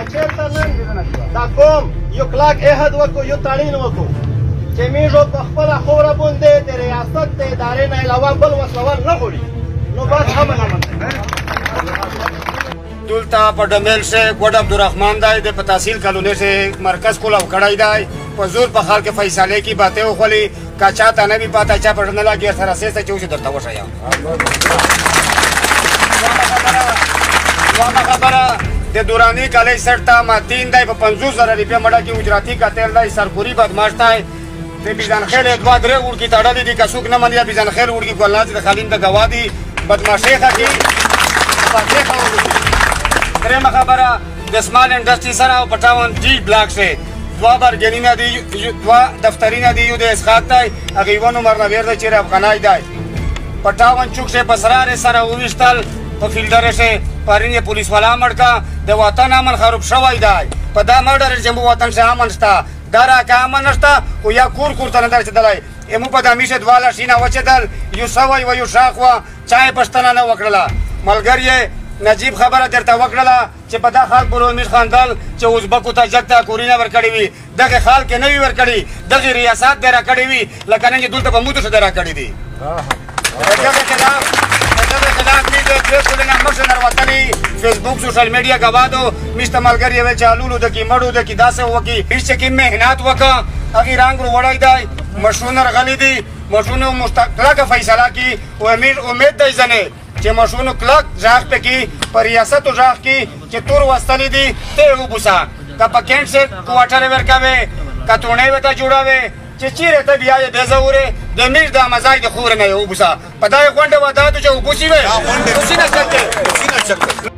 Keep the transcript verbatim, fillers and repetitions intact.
چېرته نن دا قوم یو کلک عهد وکړو یو تړین وکړو چې موږ په خپله خوره باندې د ریاست د ادارې نه علاوه بل وسلوال نه غواړي نو بس امن امن دلته په ډمیل سے ګوډ عبدالرحمن دی د په تحصیل کالونی سے مرکز کلاو کړی دی په زور په حال کې فیصلې کی باتیں وخولي کا چاته نه بھی پاته چا پړ نه لاګي سره سه چې اوس درته وشایم واما خبره د دورانی کالج سټا ما تین دی په پنځوس زره روپیا مړه کې اجراتی کتل دی سرکوري بدمعاش دی د بیزان خیل دوه درې وړ کې تړلې دي که څوک نه مني بیزان خیل وړ کې ګلناز د خالین د گوا دي بدمعاشي ښکي درېمه خبره د سمال انډسټري سره او پټاون جی بلاک سے دوه برګنینه دي دوه دفترینه دي یو د اسحاق دی هغه یو نمبر نه ورته چې افغانای دی پټاون چوک سے بسرار سره وویشتل په فیلډر سے پرینه پولیس والا مړکا د وطن امن خراب شوی دی په دا مړډر چې مو وطن سے امن شته دارا که امن نشته او یا کور کور ته نه درچدلای امو په دامیشه دواله شینه وچدل یو سوی و یو شاخوا چای پښتنه نه وکړله ملګری نجیب خبره درته وکړله چې په دا خال پر امیر خان دل چې ازبکو ته جګته کورینه ورکړې وي دغه خال کې نه وي ورکړي دغه ریاست دی راکړې وي لکه نن چې دلته په موټو څه راکړي دي دغه خلاف دغه خلاف دې د پریکړې نه مخ نه وروتلي فیسبوک سوشل میډیا گوا دو مشته ملګری ویل چالو د کی مړو د کی داسه وکی هیڅ کې مهنت وکا هغه رنگ وړای دی مشونه غلي دي مشونه مستقله فیصله کی او امیر امید دی ځنه چې مشونه کلک ځاخ په کی پر ریاست او ځاخ کی چې تور وستلې دي ته وبوسا کا پکینټ سے کوارټر ورکاوي کتونه وته جوړاوي چې چیرې ته بیا یې بزوره د میر د مزاج د خور نه وبوسا پدای غونډه ودا ته چې وبوسی وي وبوسی نه سکته وبوسی نه سکته